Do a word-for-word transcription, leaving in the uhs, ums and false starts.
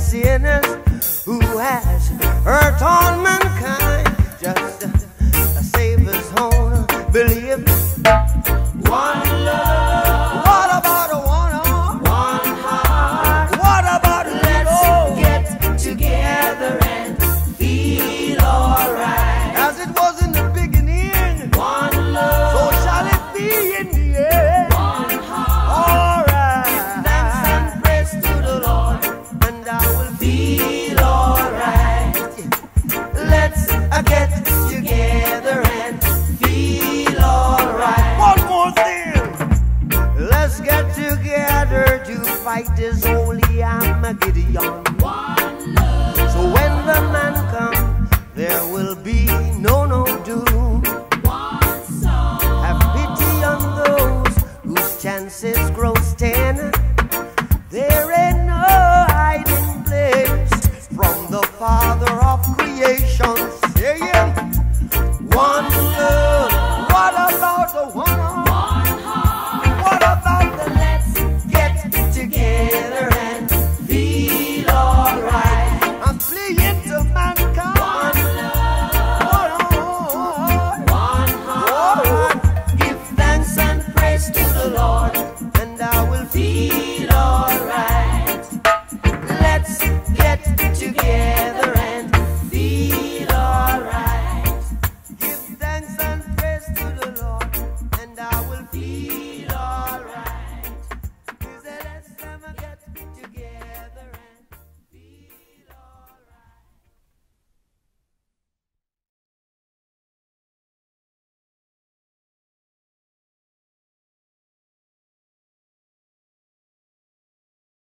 sinners who has hurt all mankind. Just uh, save his own belief. One love. What about a one arm? One heart. What about a let's get together and feel alright. As it was in the beginning. One love. So shall it be in the end. One heart. Alright. Give thanks and praise to the Lord, and I will feel alright. Let's uh, get together and feel alright. One more thing. Let's get together to fight this holy Armageddon. One love. So when the man comes, there will be no no doom. One song. Have pity on those whose chances grow ten. There ain't no hiding place from the Father of creation.